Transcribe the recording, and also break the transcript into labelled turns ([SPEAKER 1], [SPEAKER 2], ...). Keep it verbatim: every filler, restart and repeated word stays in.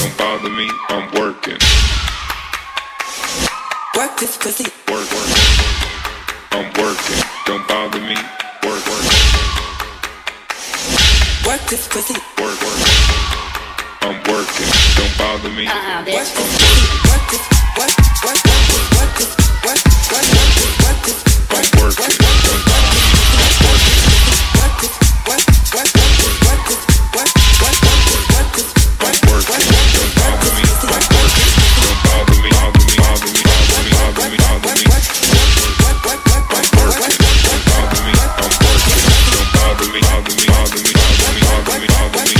[SPEAKER 1] don't bother me, I'm working.
[SPEAKER 2] Work this pussy.
[SPEAKER 1] Work, work. I'm working, don't bother me, work, work.
[SPEAKER 2] Work this pussy.
[SPEAKER 1] Work, work. I'm working, don't bother me.
[SPEAKER 2] Uh-uh, bitch. I'm working. Work this, work, work, work, work this, work, work, work this, work this, work,
[SPEAKER 1] I'm working, don't bother me.
[SPEAKER 2] work this, work, work, work this, work this, work, work, work this, work this,
[SPEAKER 1] I'm working, don't bother me. I'm working, don't bother me, bother me, bother me, bother me, bother me, bother me.
[SPEAKER 2] work, work, work, work,
[SPEAKER 1] I'm working, don't bother me. I'm working, don't bother me, bother me, bother me, bother me, bother me, bother me.